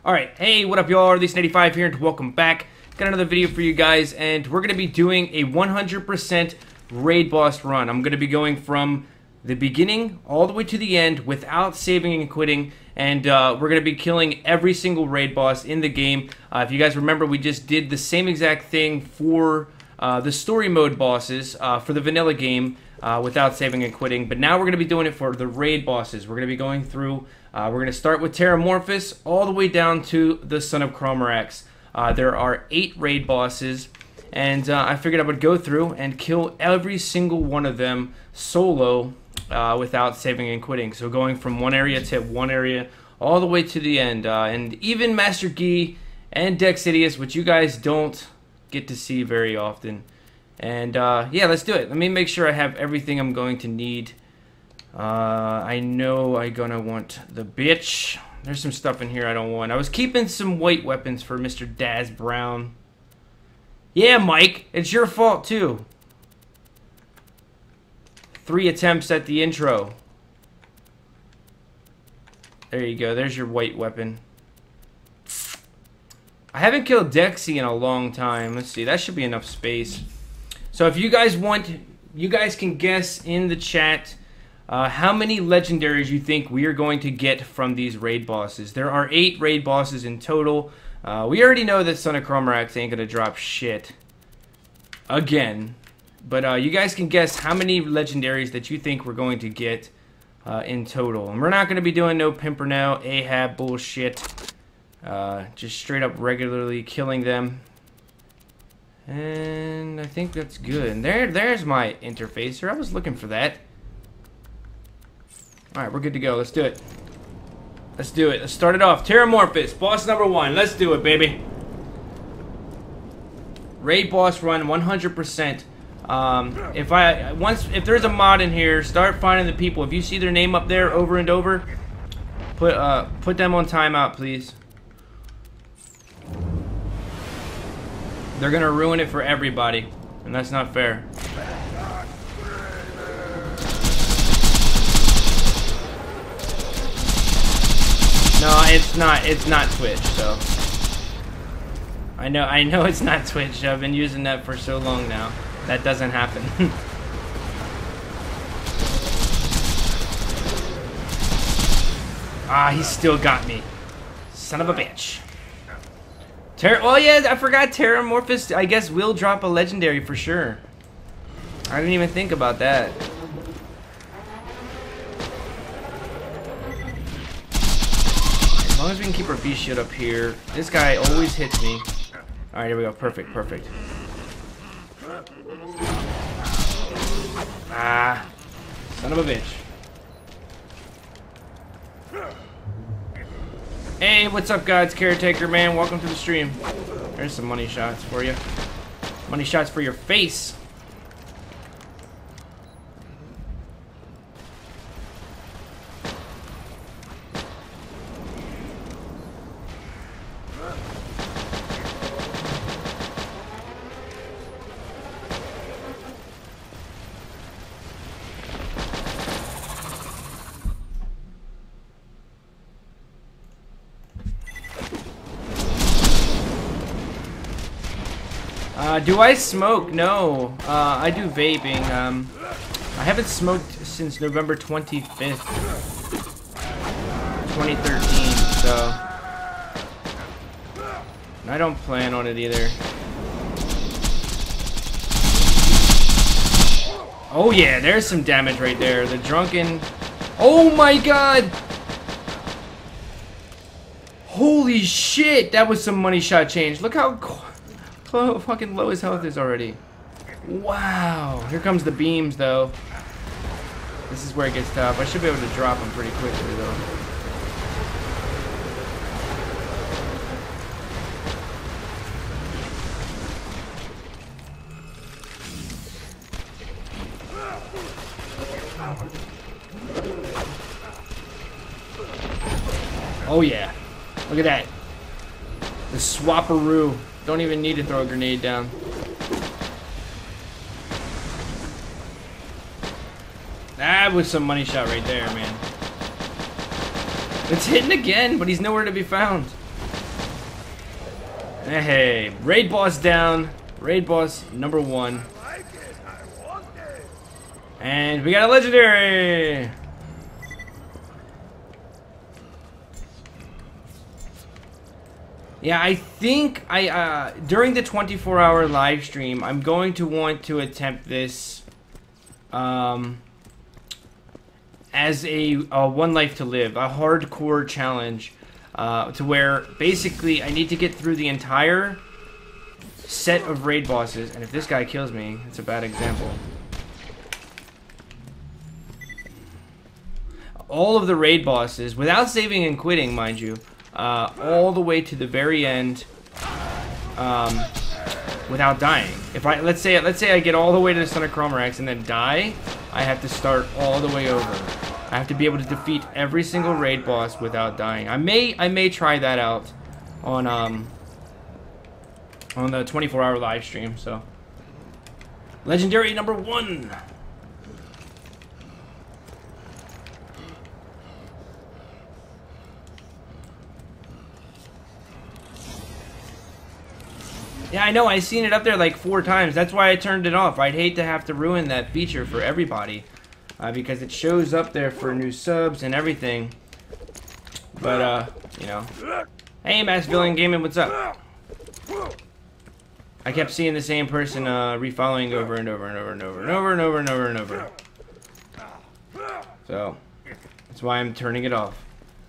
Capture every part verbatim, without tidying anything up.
Alright, hey, what up y'all? R Least eighty-five here and welcome back. Got another video for you guys and we're going to be doing a one hundred percent raid boss run. I'm going to be going from the beginning all the way to the end without saving and quitting, and uh, we're going to be killing every single raid boss in the game. Uh, if you guys remember, we just did the same exact thing for uh, the story mode bosses uh, for the vanilla game uh, without saving and quitting, but now we're going to be doing it for the raid bosses. We're going to be going through, uh, we're going to start with Terramorphous all the way down to the Son of Cromorax. Uh, there are eight raid bosses, and uh, I figured I would go through and kill every single one of them solo uh, without saving and quitting. So going from one area to one area all the way to the end. Uh, and even Master Guy and Dexidius, which you guys don't get to see very often. And uh, yeah, let's do it. Let me make sure I have everything I'm going to need. Uh, I know I'm gonna want the bitch. There's some stuff in here I don't want. I was keeping some white weapons for Mister Daz Brown. Yeah, Mike, it's your fault too. Three attempts at the intro. There you go, there's your white weapon. I haven't killed Dexy in a long time. Let's see, that should be enough space. So if you guys want, you guys can guess in the chat Uh, how many legendaries you think we are going to get from these raid bosses. There are eight raid bosses in total. Uh, we already know that Son of Cromorax ain't gonna drop shit again. But uh, you guys can guess how many legendaries that you think we're going to get uh, in total. And we're not gonna be doing no Pimpernel, Ahab bullshit. Uh, just straight up regularly killing them. And I think that's good. And there, there's my interfacer. I was looking for that. Alright, we're good to go. Let's do it. Let's do it. Let's start it off. Terramorphous, boss number one. Let's do it, baby. Raid boss run, one hundred percent. Um, if I once, if there's a mod in here, start finding the people. If you see their name up there over and over, put uh, put them on timeout, please. They're gonna ruin it for everybody, and that's not fair. No, it's not. It's not Twitch. So I know. I know it's not Twitch. I've been using that for so long now. That doesn't happen. Ah, he still got me. Son of a bitch. Ter oh yeah, I forgot Terramorphous. I guess will drop a legendary for sure. I didn't even think about that. As long as we can keep our beast shield up here. This guy always hits me. Alright, here we go. Perfect, perfect. Ah. Son of a bitch. Hey, what's up, God's Caretaker, man? Welcome to the stream. There's some money shots for you. Money shots for your face. Uh, do I smoke? No. Uh, I do vaping. Um, I haven't smoked since November twenty-fifth, twenty thirteen, so I don't plan on it either. Oh yeah, there's some damage right there. The drunken... Oh my god! Holy shit! That was some money shot change. Look how... Low, fucking low his health is already. Wow. Here comes the beams, though. This is where it gets tough. I should be able to drop them pretty quickly, though. Oh, yeah. Look at that. The swapperoo. Don't even need to throw a grenade down. That was some money shot right there, man. It's hitting again, but he's nowhere to be found. Hey, raid boss down. Raid boss number one. And we got a legendary. Yeah, I think I uh, during the twenty-four hour live stream, I'm going to want to attempt this um, as a, a one life to live, a hardcore challenge, uh, to where basically I need to get through the entire set of raid bosses. And if this guy kills me, it's a bad example. All of the raid bosses, without saving and quitting, mind you, uh, all the way to the very end, um, without dying. If I let's say let's say I get all the way to the Son of Cromorax and then die, I have to start all the way over. I have to be able to defeat every single raid boss without dying. I may I may try that out on um on the twenty-four hour live stream. So, legendary number one. Yeah, I know. I've seen it up there like four times. That's why I turned it off. I'd hate to have to ruin that feature for everybody, uh, because it shows up there for new subs and everything. But, uh, you know. Hey, Mass Villain Gaming, what's up? I kept seeing the same person uh, refollowing over and over and over and over and over and over and over and over. So, that's why I'm turning it off.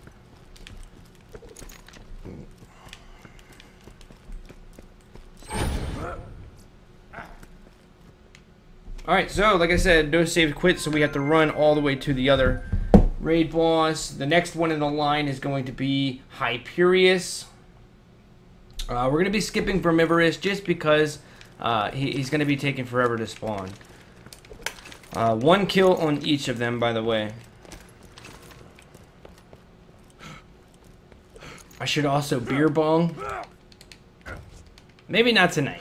Alright, so like I said, no save quit, so we have to run all the way to the other raid boss. The next one in the line is going to be Hyperius. Uh, we're going to be skipping Vermivorous just because uh, he, he's going to be taking forever to spawn. Uh, one kill on each of them, by the way. I should also beer bong. Maybe not tonight.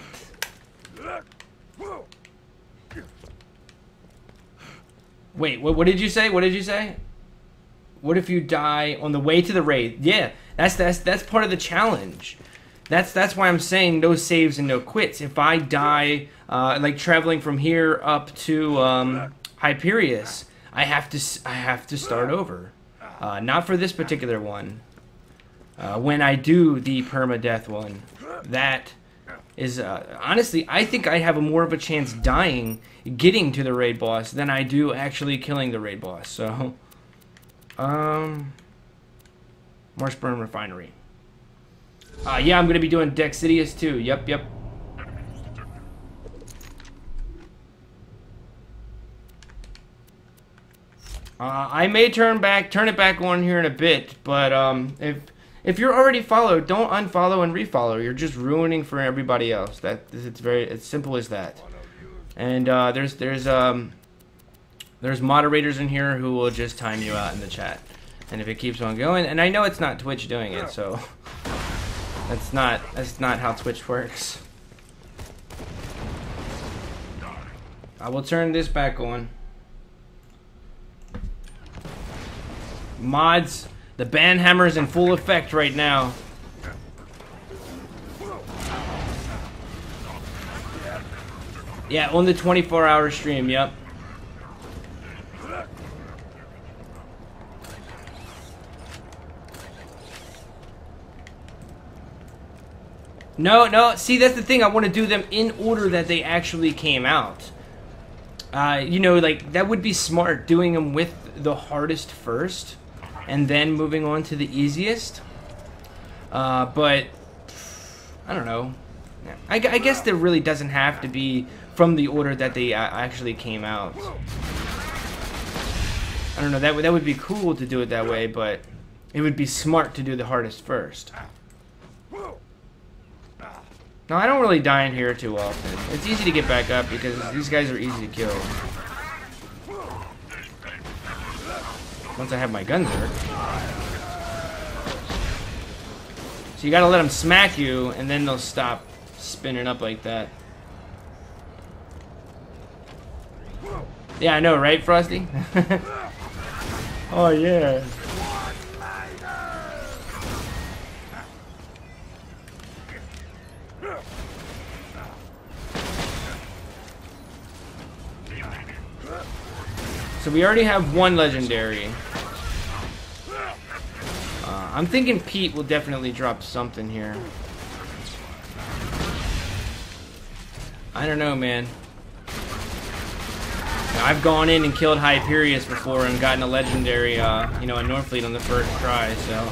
Wait, what, what did you say? What did you say? What if you die on the way to the raid? Yeah, that's that's that's part of the challenge. That's that's why I'm saying no saves and no quits. If I die, uh, like traveling from here up to um, Hyperius, I have to I have to start over. Uh, not for this particular one. Uh, when I do the permadeath one, that is uh, honestly, I think I have a more of a chance dying getting to the raid boss than I do actually killing the raid boss. So, um, Marshburn Refinery. Uh, yeah, I'm gonna be doing Dexidius too. Yep, yep. Uh, I may turn back, turn it back on here in a bit, but um, if if you're already followed, don't unfollow and refollow. You're just ruining for everybody else. That it's very, it's simple as that. And uh, there's there's um there's moderators in here who will just time you out in the chat, and if it keeps on going, and I know it's not Twitch doing it, so that's not that's not how Twitch works. I will turn this back on. Mods, the ban hammer is in full effect right now. Yeah, on the twenty-four hour stream, yep. No, no, see, that's the thing. I want to do them in order that they actually came out. Uh, you know, like, that would be smart, doing them with the hardest first, and then moving on to the easiest. Uh, but, I don't know. I, I guess there really doesn't have to be from the order that they uh, actually came out. I don't know, that, that would be cool to do it that way, but it would be smart to do the hardest first. No, I don't really die in here too often. It's easy to get back up because these guys are easy to kill. Once I have my Gunzer. So you gotta let them smack you, and then they'll stop spinning up like that. Yeah, I know, right, Frosty? Oh, yeah. So we already have one legendary. Uh, I'm thinking Pete will definitely drop something here. I don't know, man. Now, I've gone in and killed Hyperius before and gotten a legendary, uh, you know, a Northfleet on the first try, so...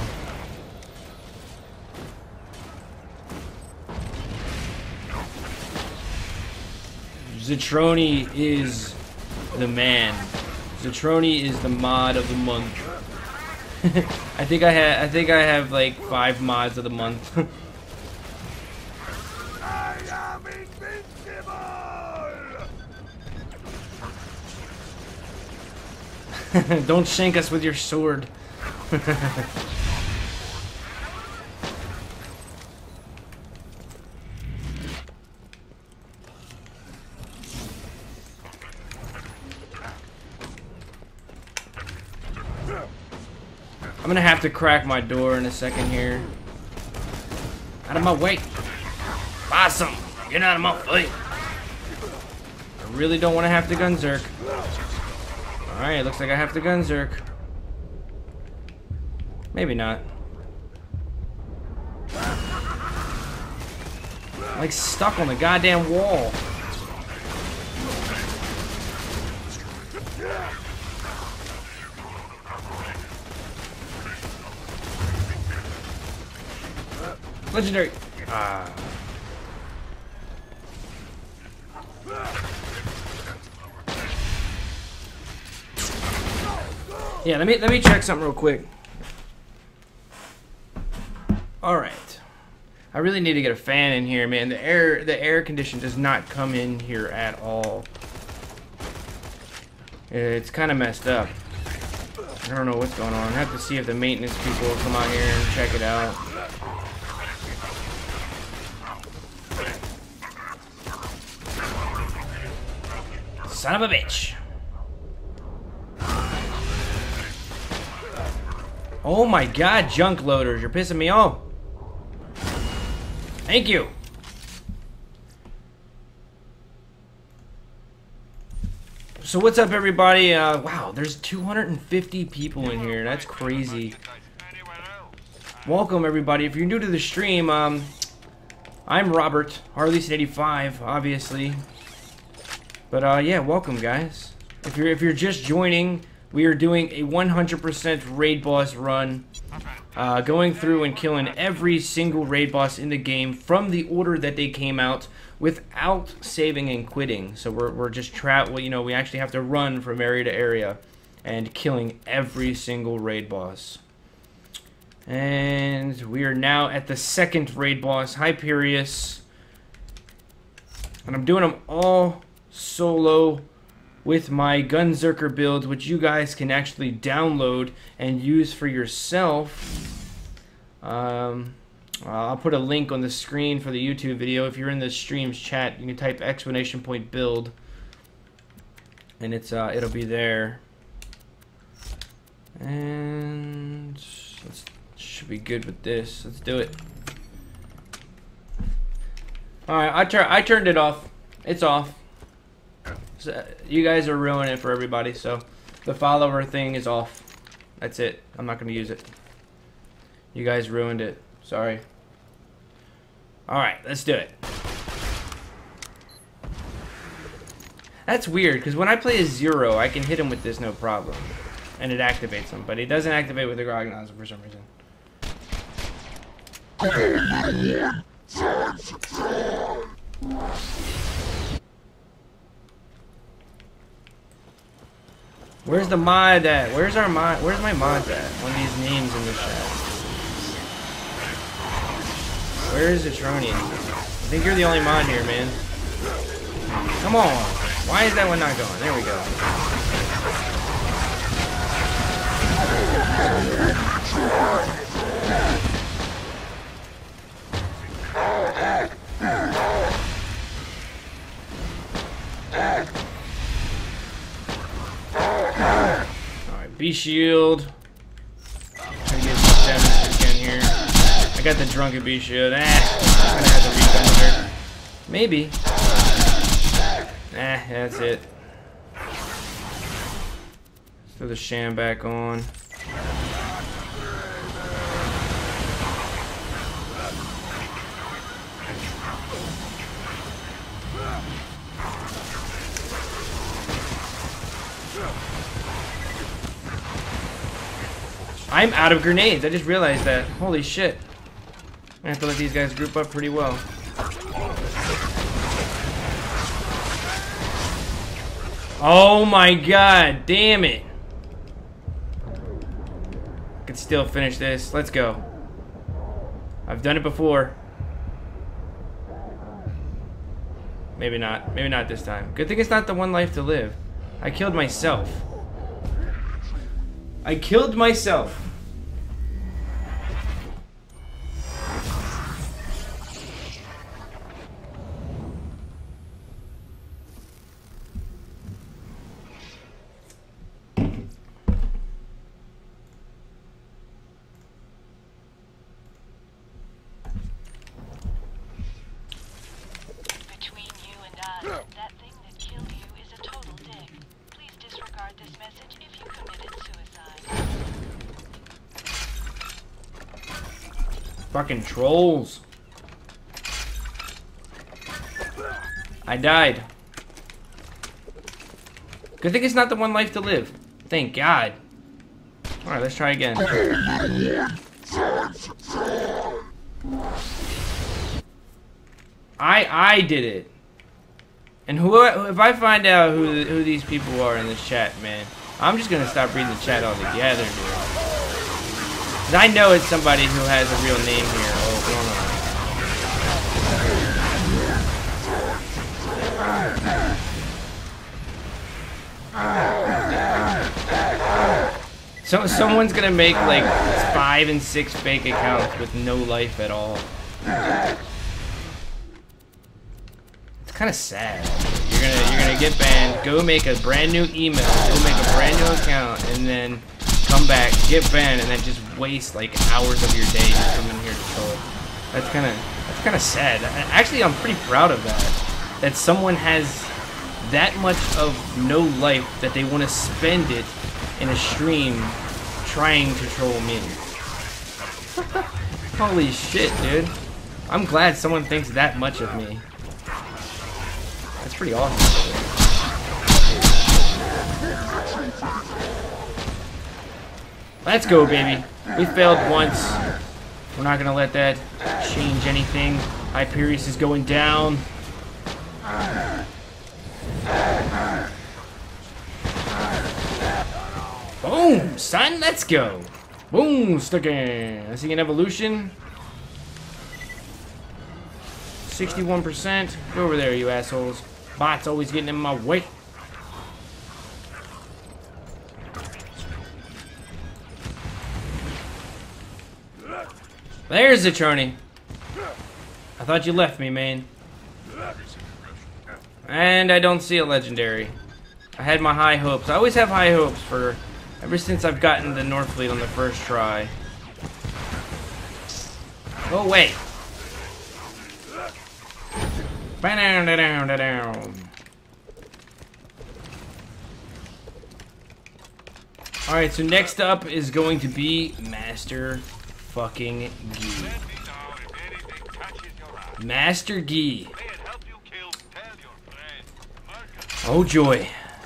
Zetroni is the man. Zetroni is the mod of the month. I think I had I think I have like five mods of the month. I am invincible! Don't shank us with your sword. I'm gonna have to crack my door in a second here. Out of my way. Awesome. Get out of my way. I really don't want to have to gun Zerk. Alright, looks like I have to gun Zerk. Maybe not. I'm like stuck on the goddamn wall. Legendary. Ah. Yeah, let me let me check something real quick. All right. I really need to get a fan in here, man. The air the air condition does not come in here at all. It's kind of messed up. I don't know what's going on. I have to see if the maintenance people will come out here and check it out. Son of a bitch. Oh my god, junk loaders. You're pissing me off. Thank you. So what's up, everybody? Uh, wow, there's two hundred fifty people in here. That's crazy. Welcome, everybody. If you're new to the stream, um, I'm Robert, Harleyson eighty-five, obviously. But uh, yeah, welcome, guys. If you're if you're just joining, we are doing a one hundred percent raid boss run, uh, going through and killing every single raid boss in the game from the order that they came out, without saving and quitting. So we're we're just tra well, you know, we actually have to run from area to area, and killing every single raid boss. And we are now at the second raid boss, Hyperius, and I'm doing them all solo with my Gunzerker build, which you guys can actually download and use for yourself. Um, I'll put a link on the screen for the YouTube video. If you're in the stream's chat, you can type exclamation point build, and it's uh, it'll be there. And let's should be good with this. Let's do it. All right, I tur I turned it off. It's off. So you guys are ruining it for everybody, so the follower thing is off. That's it. I'm not going to use it. You guys ruined it. Sorry. Alright, let's do it. That's weird, because when I play a zero, I can hit him with this no problem. And it activates him, but it doesn't activate with the Grognons for some reason. Where's the mod at? Where's our mod? Where's my mods at? One of these names in the chat. Where is Zetroni? I think you're the only mod here, man. Come on. Why is that one not going? There we go. Alright, B shield. Try to get some damage again here. I got the drunken B shield. Ah, I'm gonna have to recon her. Maybe. Ah, that's it. Throw the sham back on. I'm out of grenades. I just realized that. Holy shit. I have to let these guys group up pretty well. Oh my god, damn it. I can still finish this. Let's go. I've done it before. Maybe not. Maybe not this time. Good thing it's not the one life to live. I killed myself. I killed myself. That thing that killed you is a total dick. Please disregard this message if you committed suicide. Fucking trolls. I died. Good thing it's not the one life to live. Thank God. Alright, let's try again. I I did it. And who, if I find out who who these people are in this chat, man, I'm just gonna stop reading the chat altogether, dude. 'Cause I know it's somebody who has a real name here. Oh, hold on. So someone's gonna make like five and six fake accounts with no life at all. Kind of sad. You're gonna you're gonna get banned. Go make a brand new email. Go make a brand new account, and then come back, get banned, and then just waste like hours of your day just coming here to troll. That's kind of that's kind of sad. Actually, I'm pretty proud of that. That someone has that much of no life that they want to spend it in a stream trying to troll me. Holy shit, dude! I'm glad someone thinks that much of me. That's pretty awesome. Let's go, baby. We failed once. We're not gonna let that change anything. Hyperius is going down. Boom, son. Let's go. Boom, stuck in. I see an evolution. sixty-one percent. Go over there, you assholes. Bots always getting in my way. There's the Charney. I thought you left me, man. And I don't see a legendary. I had my high hopes. I always have high hopes for ever since I've gotten the Northfleet on the first try. Oh, wait. Alright, so next up is going to be Master fucking Gee. Master Gee. Oh joy.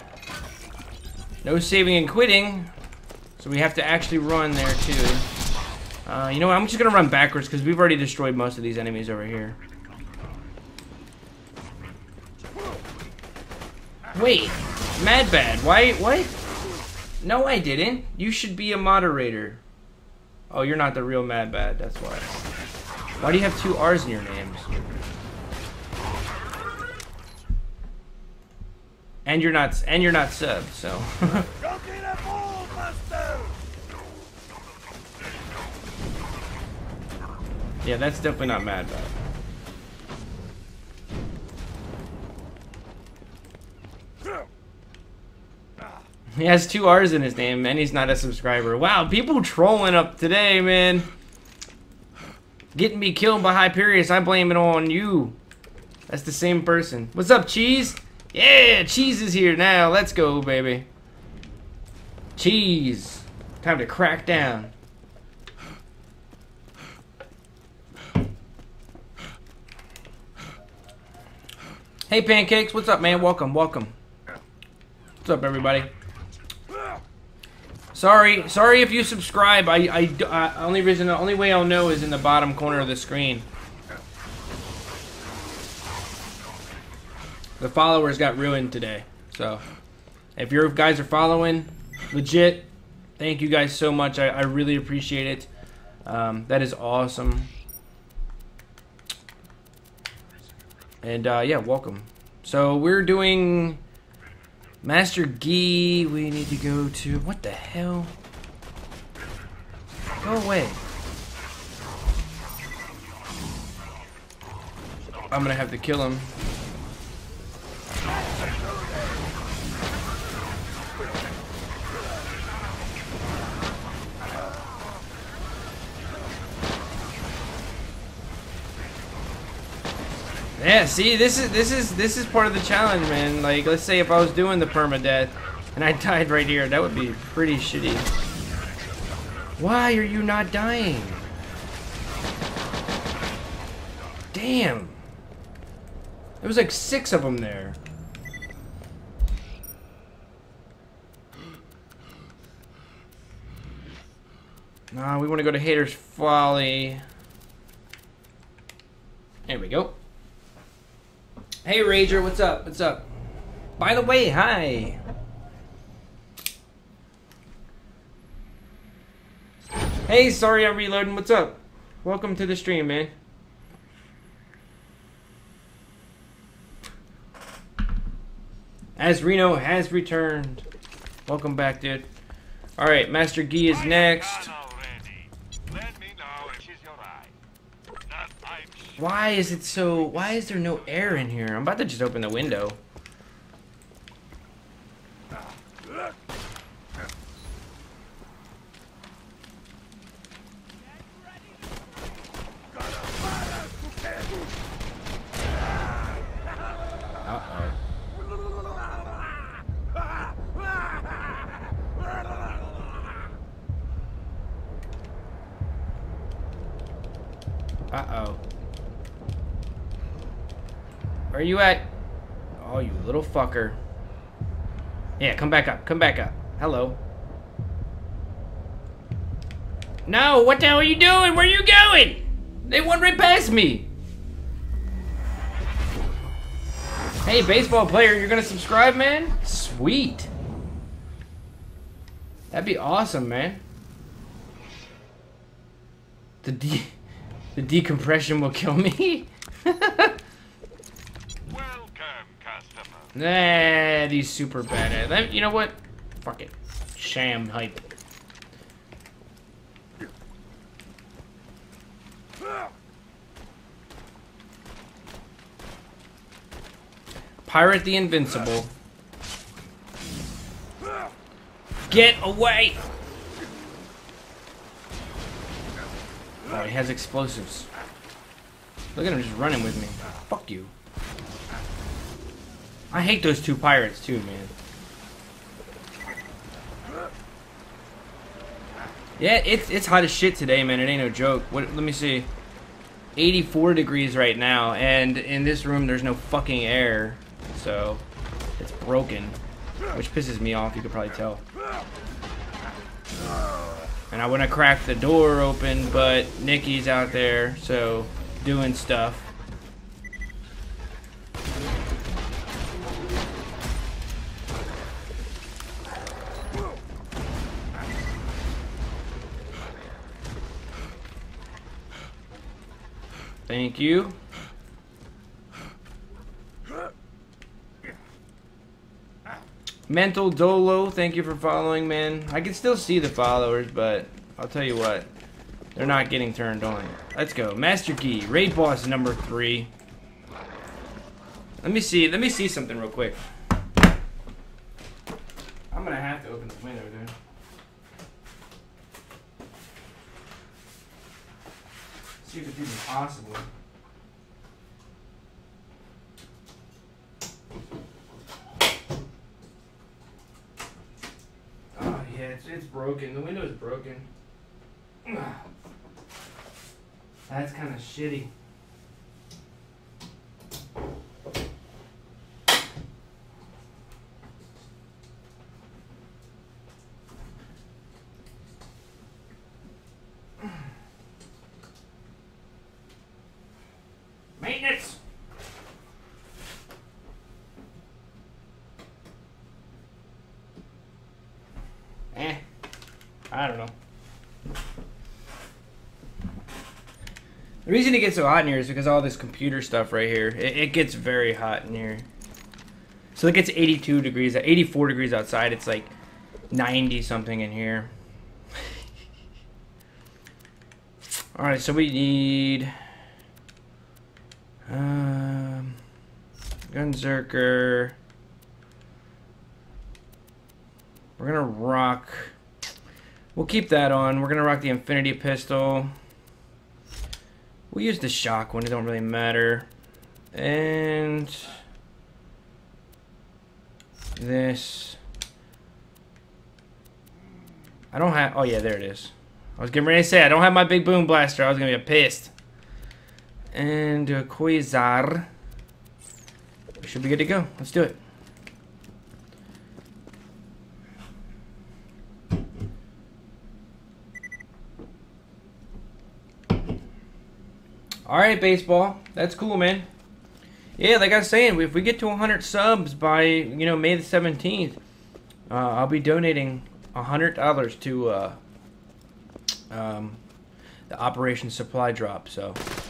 No saving and quitting, so we have to actually run there too. Uh, you know what, I'm just gonna run backwards because we've already destroyed most of these enemies over here. Wait, Mad Bad, why, what? No, I didn't. You should be a moderator. Oh, you're not the real Mad Bad, that's why. Why do you have two R's in your names? And you're not, and you're not subbed, so. Yeah, that's definitely not Mad Bad. He has two R's in his name, and he's not a subscriber. Wow, people trolling up today, man. Getting me killed by Hyperius, I blame it on you. That's the same person. What's up, Cheese? Yeah, Cheese is here now. Let's go, baby. Cheese. Time to crack down. Hey, Pancakes. What's up, man? Welcome, welcome. What's up, everybody? Sorry, sorry if you subscribe. I, I, I only reason, the only way I'll know is in the bottom corner of the screen. The followers got ruined today, so if you guys are following, legit, thank you guys so much. I, I really appreciate it. Um, that is awesome. And uh, yeah, welcome. So we're doing Master Gi. We need to go to, what the hell? Go away. I'm gonna have to kill him. Yeah, see, this is this is this is part of the challenge, man. Like, let's say if I was doing the permadeath and I died right here, that would be pretty shitty. Why are you not dying? Damn. There was like six of them there. Nah, we want to go to Hater's Folly. There we go. Hey Rager, what's up? What's up? By the way, hi. Hey, sorry I'm reloading. What's up? Welcome to the stream, man. As Reno has returned. Welcome back, dude. Alright, Master Gi is next. Why is it so... Why is there no air in here? I'm about to just open the window. Uh-oh. Uh-oh. Where are you at? Oh, you little fucker. Yeah, come back up. Come back up. Hello. No, what the hell are you doing? Where are you going? They went right past me. Hey, baseball player, you're gonna subscribe, man? Sweet. That'd be awesome, man. The de the decompression will kill me. Nah, these super badass. You know what? Fuck it. Sham hype. Pirate the Invincible. Get away! Oh, he has explosives. Look at him just running with me. Fuck you. I hate those two pirates too, man. Yeah, it's it's hot as shit today, man. It ain't no joke. What? Let me see. eighty-four degrees right now, and in this room there's no fucking air, so it's broken, which pisses me off. You could probably tell. And I want to crack the door open, but Nikki's out there, so doing stuff. Thank you. Mental Dolo, thank you for following, man. I can still see the followers, but I'll tell you what, they're not getting turned on. Let's go. Master Gi, Raid Boss number three. Let me see, let me see something real quick. I'm gonna have to open the window, dude. See if it's even possible. Oh yeah, it's broken. The window is broken. That's kind of shitty. Maintenance. Eh, I don't know. The reason it gets so hot in here is because of all this computer stuff right here. It, it gets very hot in here. So it gets eighty-two degrees, eighty-four degrees outside. It's like ninety something in here. All right, so we need um, Gunzerker. We're gonna rock. We'll keep that on. We're gonna rock the Infinity Pistol. We'll use the shock one. It don't really matter. And this. I don't have. Oh yeah, there it is. I was getting ready to say I don't have my big boom blaster. I was gonna get pissed. And a Quasar. We should be good to go. Let's do it. Alright, baseball. That's cool, man. Yeah, like I was saying, if we get to one hundred subs by, you know, May the seventeenth, uh, I'll be donating one hundred dollars to uh, um, the Operation Supply Drop, so.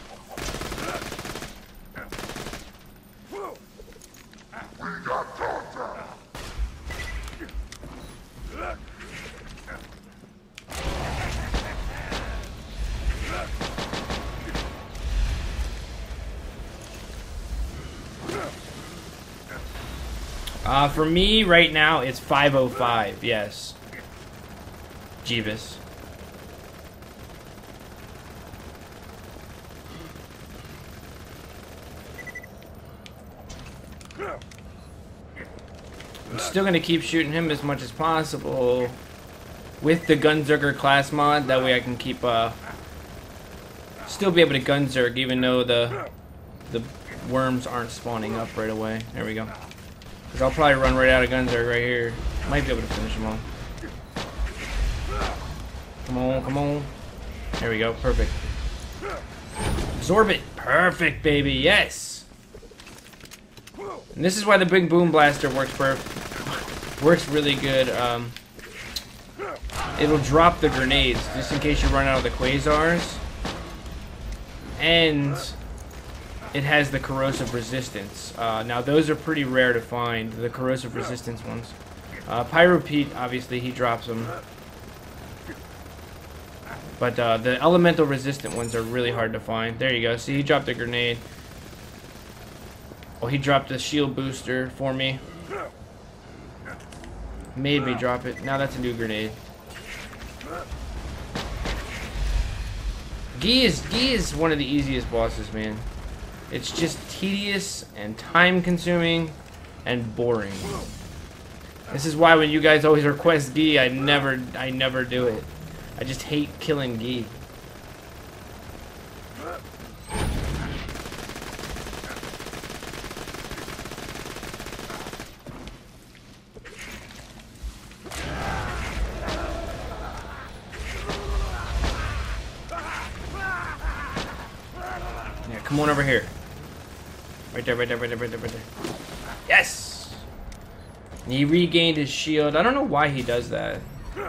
Uh, for me, right now, it's five oh five, yes. Jeebus. I'm still going to keep shooting him as much as possible with the Gunzerker class mod. That way I can keep, uh, still be able to Gunzerk even though the, the worms aren't spawning up right away. There we go. Because I'll probably run right out of Gunzerk right here. Might be able to finish them all. Come on, come on. There we go, perfect. Absorb it. Perfect, baby, yes! And this is why the big boom blaster works perfect. Works really good. Um, it'll drop the grenades, just in case you run out of the quasars. And it has the corrosive resistance. Uh, now those are pretty rare to find, the corrosive resistance ones. Uh, Pyro Pete, obviously he drops them. But uh, the elemental resistant ones are really hard to find. There you go, see, he dropped a grenade. Oh, he dropped a shield booster for me. Made me drop it. Now that's a new grenade. Gi is, Gi is one of the easiest bosses, man. It's just tedious and time consuming and boring. This is why when you guys always request Gi, I never I never do it. I just hate killing Gi. Yeah, come on over here. Right there, right there, right there, right there, right there. Yes! He regained his shield. I don't know why he does that.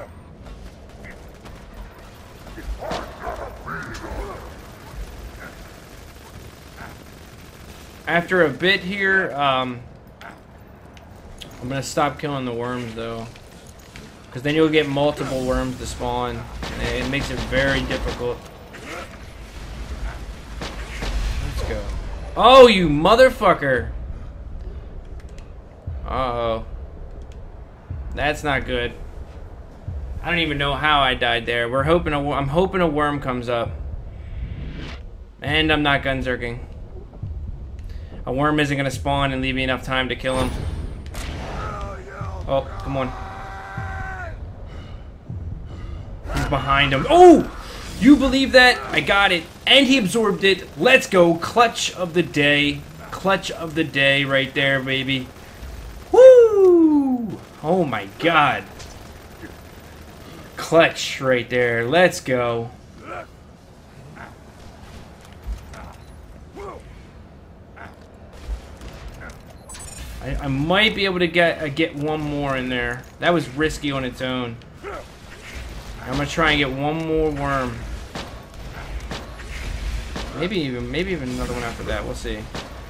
After a bit here, um, I'm gonna stop killing the worms though, because then you'll get multiple worms to spawn. And it makes it very difficult. Let's go. Oh, you motherfucker! Uh-oh. That's not good. I don't even know how I died there. We're hoping a, I'm hoping a worm comes up. And I'm not gunzerking. A worm isn't gonna spawn and leave me enough time to kill him. Oh, come on. behind him. Oh! You believe that? I got it. And he absorbed it. Let's go. Clutch of the day. Clutch of the day right there, baby. Woo! Oh my god. Clutch right there. Let's go. I, I might be able to get uh, get one more in there. That was risky on its own. I'm gonna try and get one more worm. Maybe even maybe even another one after that. We'll see.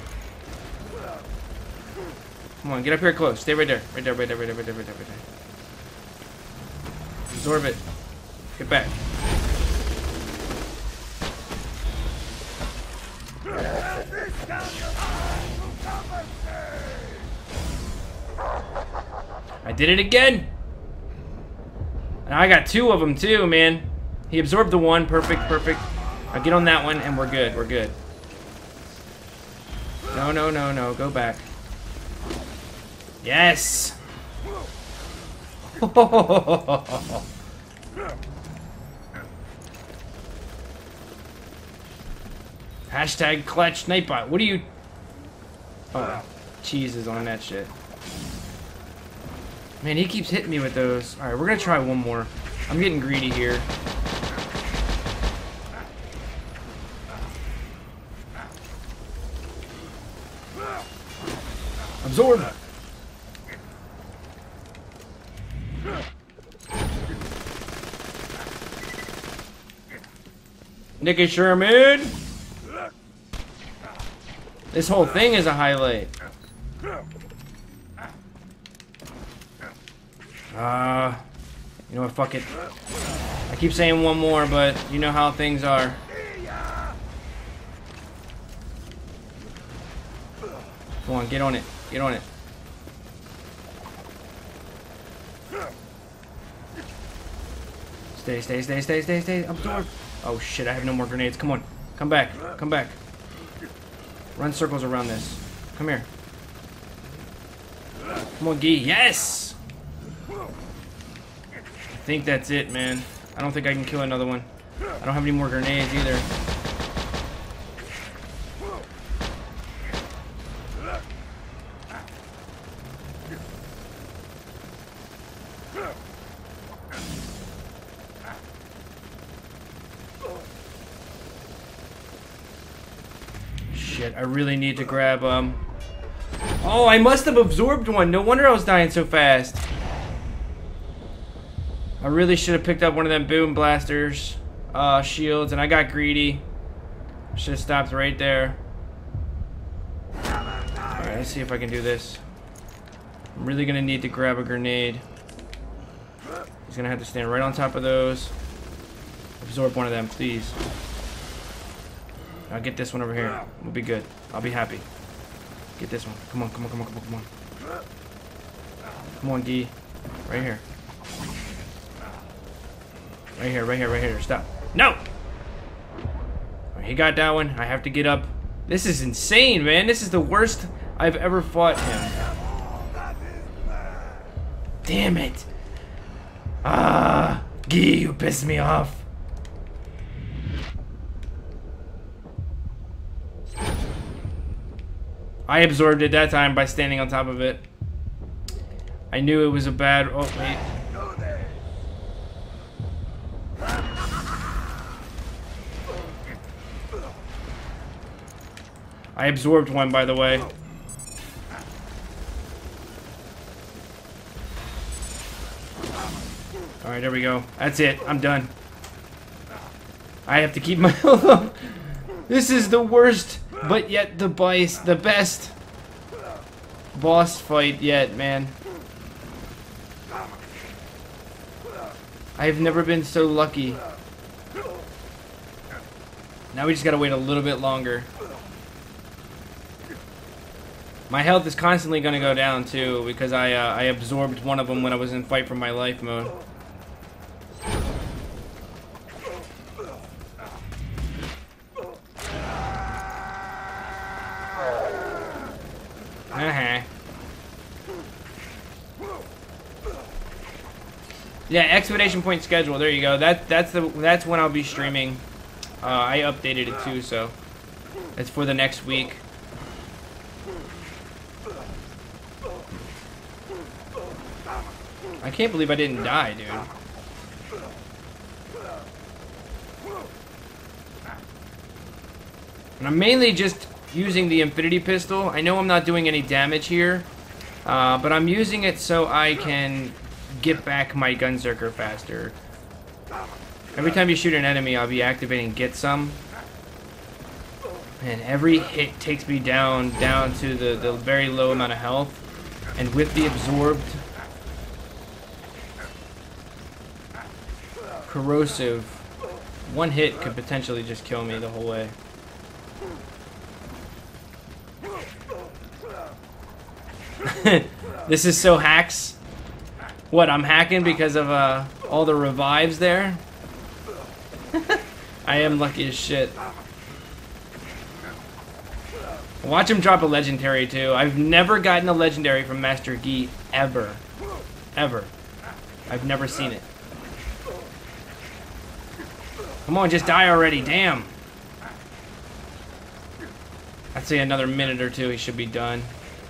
Come on, get up here close. Stay right there. Right there, right there, right there, right there, right there, right there. Absorb it. Get back. I did it again. And I got two of them too, man. He absorbed the one. Perfect, perfect. I'll get on that one and we're good. We're good. No, no, no, no. Go back. Yes. Hashtag clutch Nightbot. What are you? Oh, cheese is on that shit. Man, he keeps hitting me with those. All right, we're gonna try one more. I'm getting greedy here. Absorb. Nicky Sherman. This whole thing is a highlight. Uh, you know what? Fuck it. I keep saying one more, but you know how things are. Come on, get on it. Get on it. Stay, stay, stay, stay, stay, stay. Absorb. Oh shit, I have no more grenades. Come on. Come back. Come back. Run circles around this. Come here. Come on, Gee. Yes! I think that's it, man. I don't think I can kill another one. I don't have any more grenades either. Shit, I really need to grab, um... Oh, I must have absorbed one. No wonder I was dying so fast. I really should have picked up one of them boom blasters, uh, shields, and I got greedy. Should have stopped right there. Alright, let's see if I can do this. I'm really gonna need to grab a grenade. He's gonna have to stand right on top of those. Absorb one of them, please. I'll get this one over here. We'll be good. I'll be happy. Get this one. Come on, come on, come on, come on, come on. Come on, Gee. Right here. Right here, right here, right here. Stop. No! Right, he got that one. I have to get up. This is insane, man. This is the worst I've ever fought him. Damn it. Ah, Gee, you pissed me off. I absorbed it that time by standing on top of it. I knew it was a bad... Oh, wait. I absorbed one, by the way. Alright, there we go. That's it. I'm done. I have to keep my health up. This is the worst, but yet the bias, the best boss fight yet, man. I've never been so lucky. Now we just gotta wait a little bit longer. My health is constantly gonna go down too because I uh, I absorbed one of them when I was in fight for my life mode. Uh-huh. Yeah, exclamation point schedule. There you go. That that's the that's when I'll be streaming. Uh, I updated it too, so it's for the next week. I can't believe I didn't die, dude. And I'm mainly just using the infinity pistol. I know I'm not doing any damage here, uh, but I'm using it so I can get back my Gunzerker faster. Every time you shoot an enemy, I'll be activating Get Some. And every hit takes me down, down to the, the very low amount of health. And with the absorbed corrosive, one hit could potentially just kill me the whole way. This is so hacks. What, I'm hacking because of uh, all the revives there? I am lucky as shit. Watch him drop a legendary too. I've never gotten a legendary from Master Yi ever. Ever. I've never seen it. Come on, just die already, damn. I'd say another minute or two he should be done.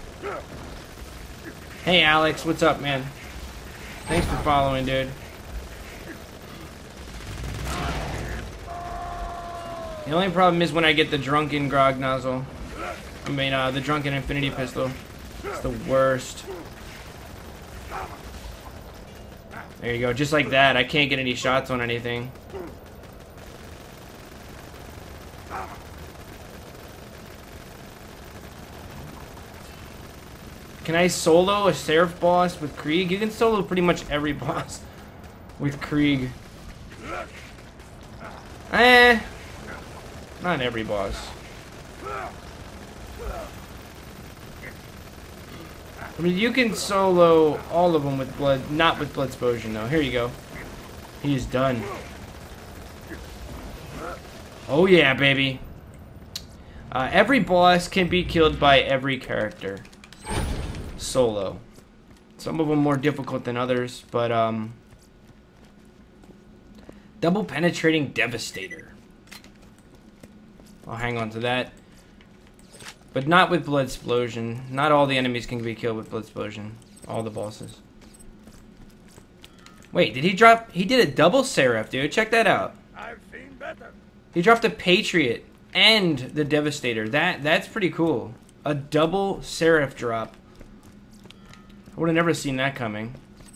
Hey Alex, what's up, man? Thanks for following, dude. The only problem is when I get the drunken grog nozzle. I mean, uh, the drunken infinity pistol. It's the worst. There you go, just like that. I can't get any shots on anything. Can I solo a Seraph boss with Krieg? You can solo pretty much every boss with Krieg. Eh, not every boss. I mean, you can solo all of them with blood, not with blood explosion though. Here you go. He's done. Oh yeah, baby. Uh, every boss can be killed by every character. Solo. Some of them more difficult than others, but um double penetrating devastator. I'll hang on to that. But not with blood explosion. Not all the enemies can be killed with blood explosion. All the bosses. Wait, did he drop? He did a double Seraph, dude. Check that out. I've seen better. He dropped a Patriot and the Devastator. That that's pretty cool. A double Seraph drop. I would have never seen that coming.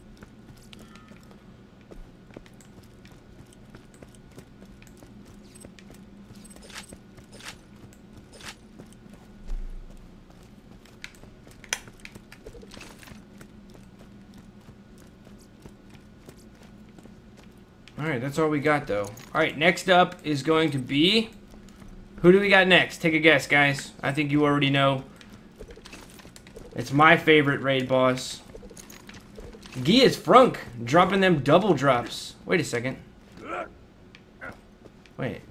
Alright, that's all we got though. Alright, next up is going to be... Who do we got next? Take a guess, guys. I think you already know. It's my favorite raid boss. Guy is Frunk, dropping them double drops. Wait a second. Wait.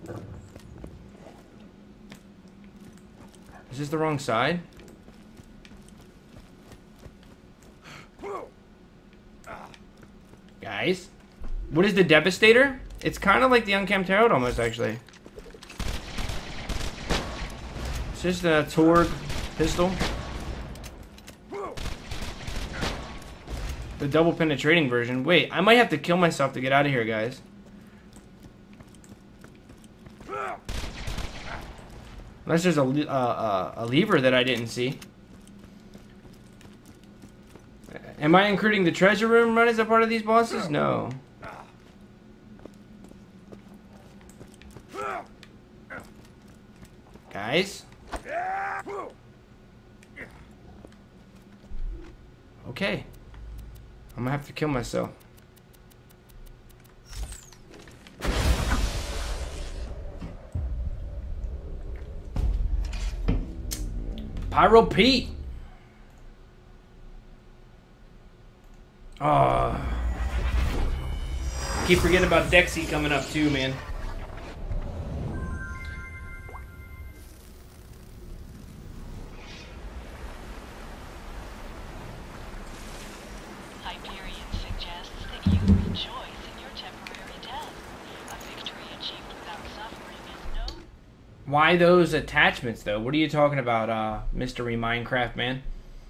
Is this the wrong side? Guys? What is the Devastator? It's kind of like the Uncamped Herald almost, actually. It's just a Torg pistol. The double penetrating version. Wait, I might have to kill myself to get out of here, guys. Unless there's a, uh, uh, a lever that I didn't see. Am I including the treasure room run as a part of these bosses? No. Guys? Okay. I'm gonna have to kill myself. Pyro Pete! Oh. Keep forgetting about Dexy coming up too, man. Hyperius suggests that you rejoin Why those attachments, though? What are you talking about, uh, Mystery Minecraft Man?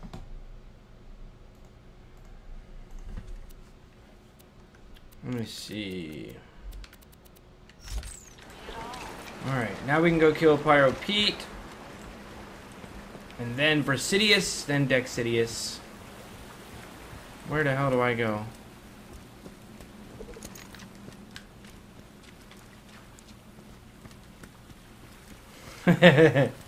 Let me see. Alright, now we can go kill Pyro Pete. And then Versidius, then Dexidius. Where the hell do I go? Alright,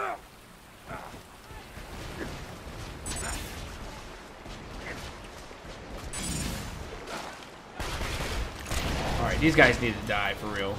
these guys need to die for real.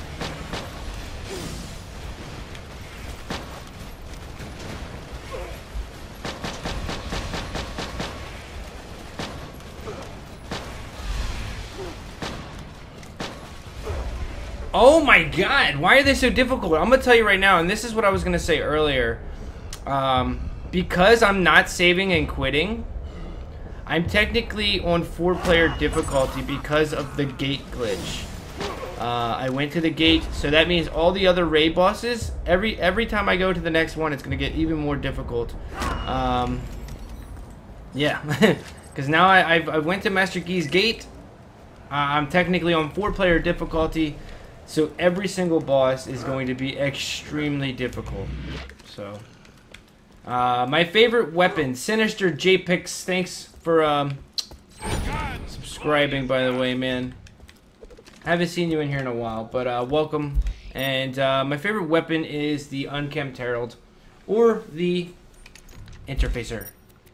Oh my god, why are they so difficult? I'm gonna tell you right now, and this is what I was gonna say earlier. Um, because I'm not saving and quitting, I'm technically on four player difficulty because of the gate glitch. Uh, I went to the gate, so that means all the other raid bosses, every every time I go to the next one, it's gonna get even more difficult. Um, yeah, because now I, I've, I went to Master Key's gate. Uh, I'm technically on four player difficulty. So every single boss is going to be extremely difficult. So, uh, my favorite weapon, Sinister J-Pix. Thanks for um, subscribing, by the way, man. I haven't seen you in here in a while, but uh, welcome. And uh, my favorite weapon is the Unkempt Herald, or the Interfacer.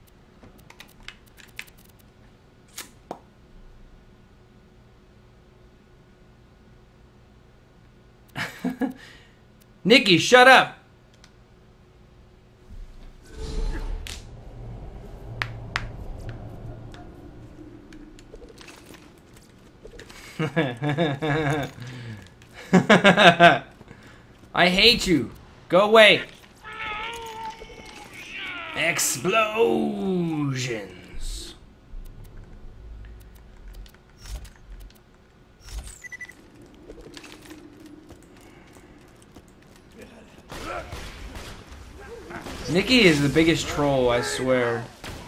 Nikki, shut up! I hate you. Go away. Explosions. Nikki is the biggest troll, I swear.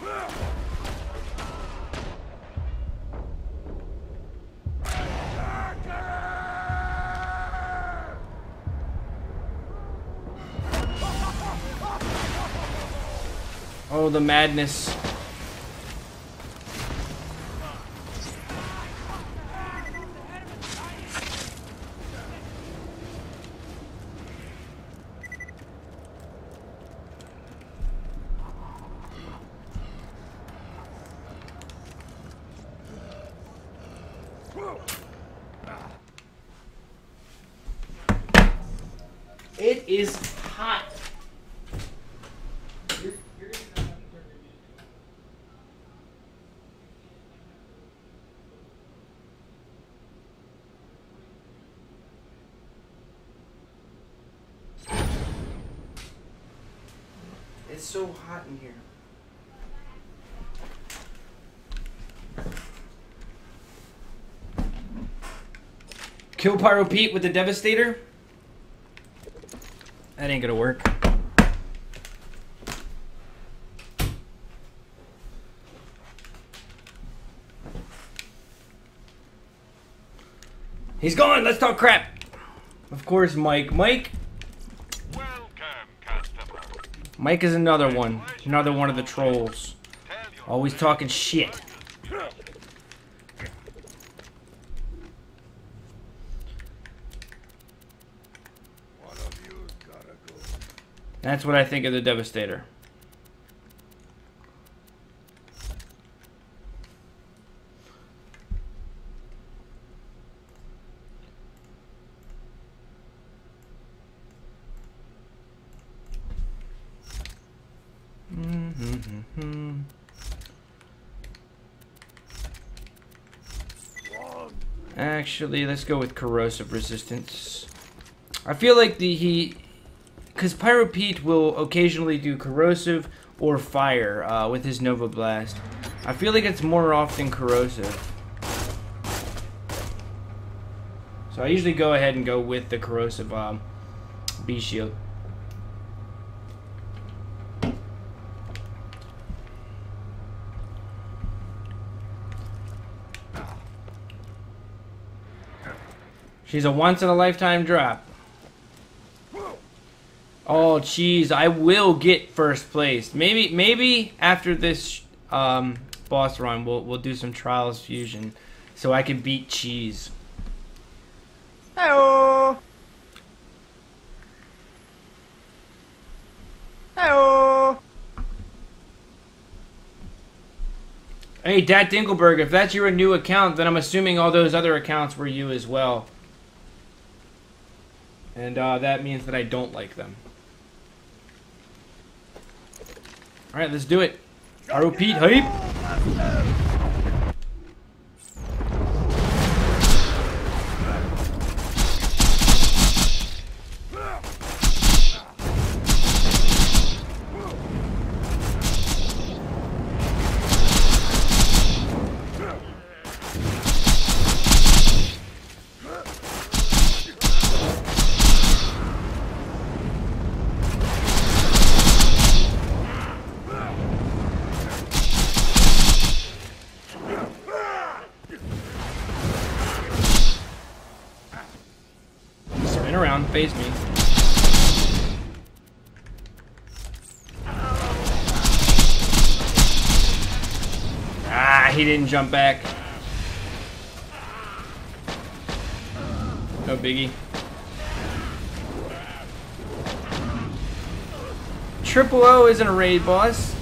Oh, the madness. It is hot. You're, you're gonna have to turn your music. It's so hot in here. Kill Pyro Pete with the Devastator? That ain't gonna work. He's gone! Let's talk crap! Of course, Mike. Mike? Welcome, customer. Mike is another one. Another one of the trolls. Always talking shit. That's what I think of the Devastator. Mm-hmm. Actually, let's go with corrosive resistance. I feel like the he, because Pyro Pete will occasionally do corrosive or fire uh, with his Nova Blast. I feel like it's more often corrosive. So I usually go ahead and go with the corrosive um, B shield. She's a once in a lifetime drop. Oh, jeez, I will get first place. Maybe, maybe after this um, boss run, we'll we'll do some Trials Fusion, so I can beat Cheese. Hello. Hello. Hey, Dat Dinkelberg, if that's your new account, then I'm assuming all those other accounts were you as well. And uh, that means that I don't like them. Alright, let's do it. Pyro Pete, hype! Around, face me. Ah, he didn't jump back. No biggie. Triple O isn't a raid boss.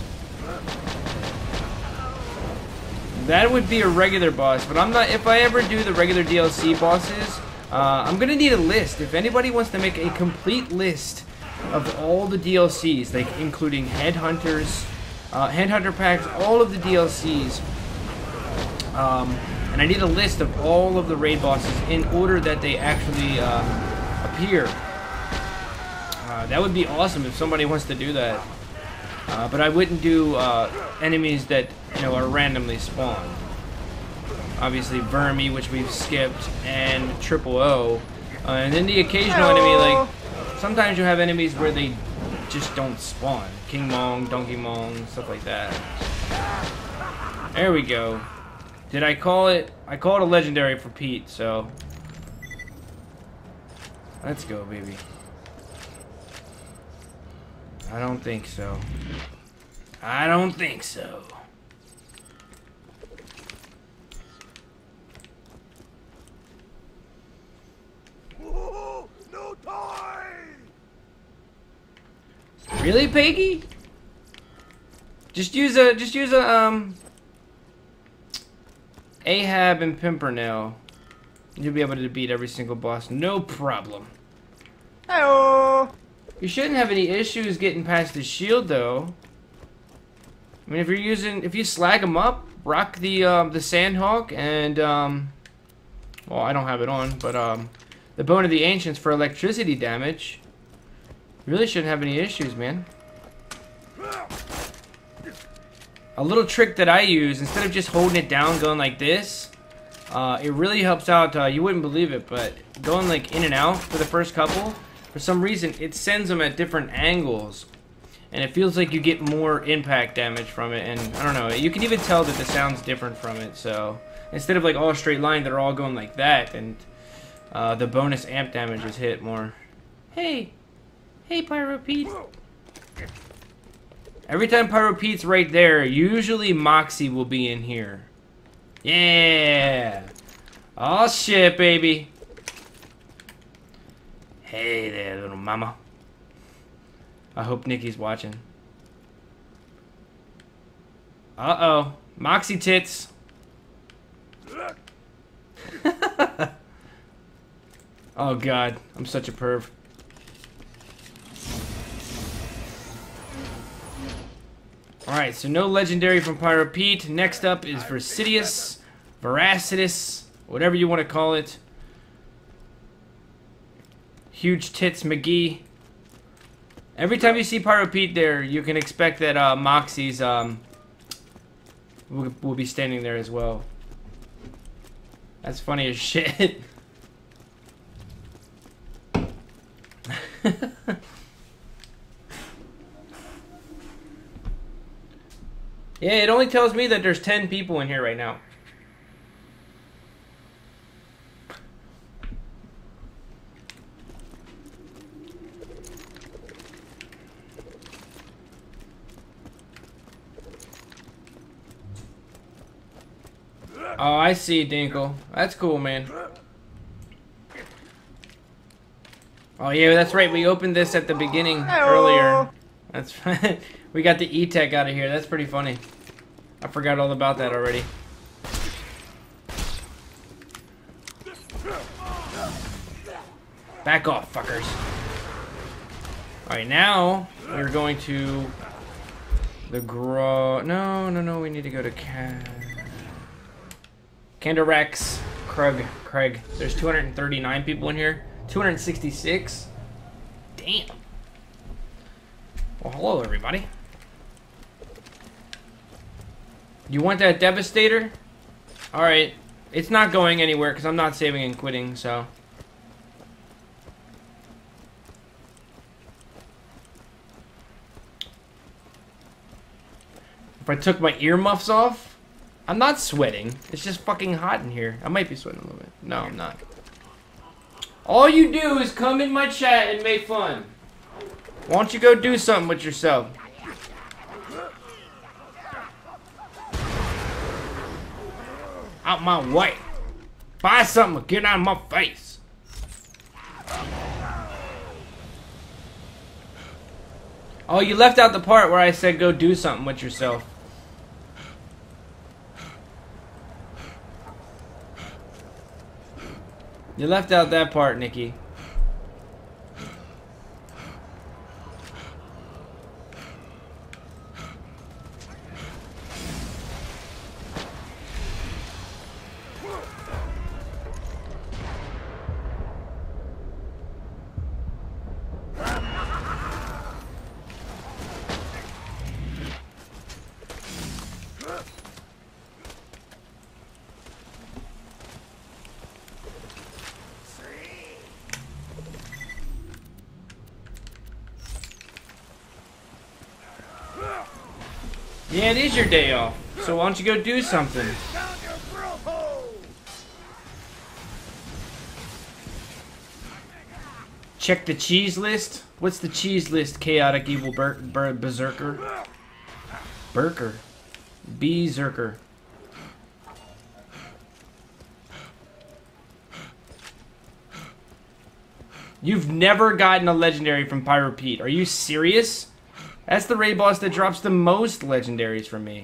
That would be a regular boss, but I'm not. If I ever do the regular D L C bosses, Uh, I'm gonna need a list. If anybody wants to make a complete list of all the D L Cs, like including Headhunters, uh, Headhunter packs, all of the D L Cs, um, and I need a list of all of the raid bosses in order that they actually uh, appear. Uh, that would be awesome if somebody wants to do that. Uh, but I wouldn't do uh, enemies that you know are randomly spawned. Obviously Vermi, which we've skipped, and Triple O. Uh, and then the occasional enemy, like, sometimes you have enemies where they just don't spawn. King Mong, Donkey Mong, stuff like that. There we go. Did I call it? I called a legendary for Pete, so. Let's go, baby. I don't think so. I don't think so. Really, Peggy? Just use a, just use a, um, Ahab and Pimpernel. You'll be able to beat every single boss, no problem. Hello. You shouldn't have any issues getting past the shield, though. I mean, if you're using, if you slag them up, rock the, um, the Sandhawk and, um, well, I don't have it on, but, um, the Bone of the Ancients for electricity damage. You really shouldn't have any issues, man. A little trick that I use, instead of just holding it down, going like this, uh, it really helps out. Uh, you wouldn't believe it, but going like in and out for the first couple, for some reason, it sends them at different angles. And it feels like you get more impact damage from it. And I don't know, you can even tell that the sound's different from it. So instead of like all straight line, they're all going like that. And uh, the bonus amp damage is hit more. Hey. Hey, Pyro Pete. Every time Pyro Pete's right there, usually Moxie will be in here. Yeah. Oh, shit, baby. Hey there, little mama. I hope Nikki's watching. Uh-oh. Moxie tits. Oh, God. I'm such a perv. Alright, so no legendary from Pyro Pete. Next up is Versidius, Veracitus, whatever you want to call it. Huge Tits McGee. Every time you see Pyro Pete there, you can expect that uh, Moxie's um, will, will be standing there as well. That's funny as shit. Yeah, it only tells me that there's ten people in here right now. Oh, I see, Dinkle. That's cool, man. Oh, yeah, that's right. We opened this at the beginning earlier. That's we got the E-Tech out of here. That's pretty funny. I forgot all about that already. Back off, fuckers. Alright, now we're going to the Gro... No, no, no. We need to go to Can... Candarex. Krug. Craig. There's two hundred thirty-nine people in here. two hundred sixty-six? Damn. Well, hello, everybody. You want that Devastator? Alright. It's not going anywhere because I'm not saving and quitting, so... If I took my earmuffs off, I'm not sweating. It's just fucking hot in here. I might be sweating a little bit. No, I'm not. All you do is come in my chat and make fun. Why don't you go do something with yourself? Out my way. Buy something or get out of my face. Oh, you left out the part where I said go do something with yourself. You left out that part, Nikki. Yeah, it is your day off. So why don't you go do something? Check the cheese list. What's the cheese list, chaotic evil ber ber berserker? Berker. Berserker. You've never gotten a legendary from Pyro Pete. Are you serious? That's the raid boss that drops the most legendaries from me.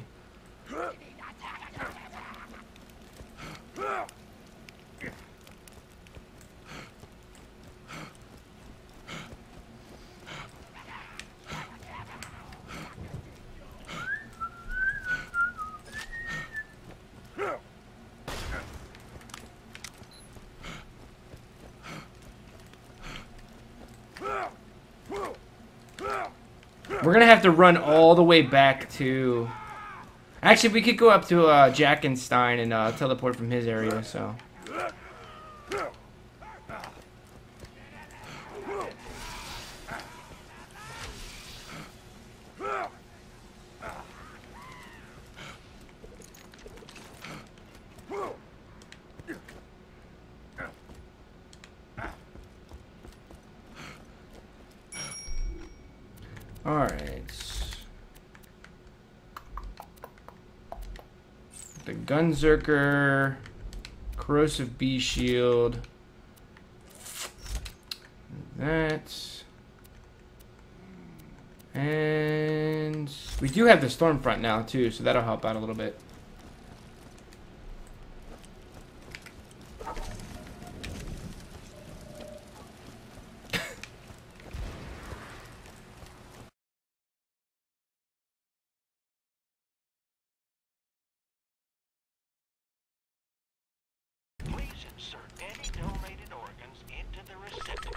We're gonna have to run all the way back to... Actually, we could go up to uh, Jackenstein and uh, teleport from his area, so... Alright. The Gunzerker, Corrosive Bee Shield. That. And we do have the Stormfront now too, so that'll help out a little bit. Insert any donated organs into the receptacle.